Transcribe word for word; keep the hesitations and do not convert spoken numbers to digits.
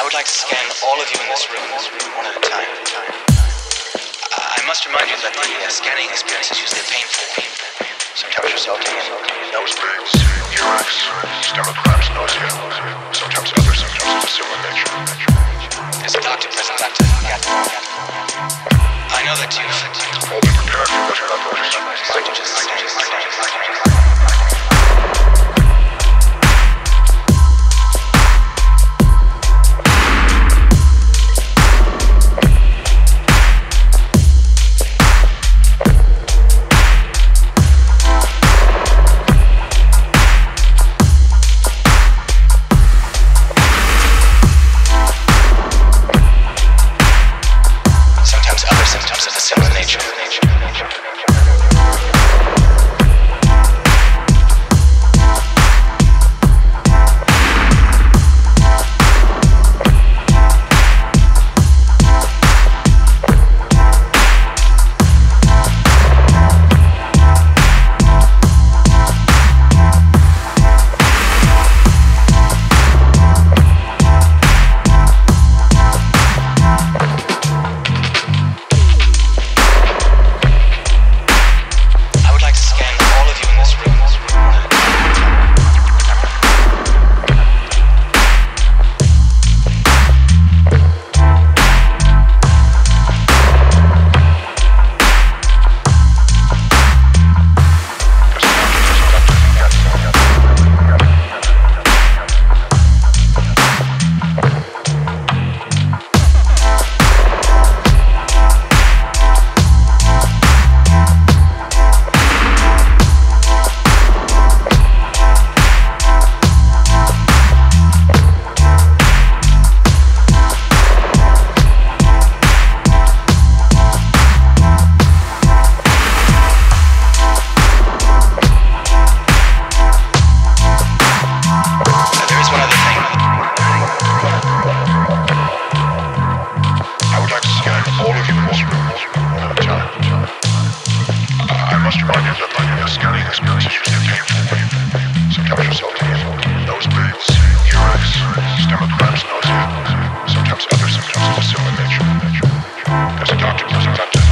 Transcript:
would like to scan all of you in this room, one at a time. I must remind you that the uh, scanning experience is usually painful, sometimes resulting in nose bleeds, earache, stomach cramps, nausea, sometimes other symptoms of a similar nature. There's a doctor present, Doctor Gatmore. I know that you've... All be prepared for what you're about to symptoms of a similar nature. Scanning experience is usually painful, sometimes resulting in nose bleeds, earache, stomach cramps, nausea, sometimes other symptoms of a similar nature. There's a doctor present.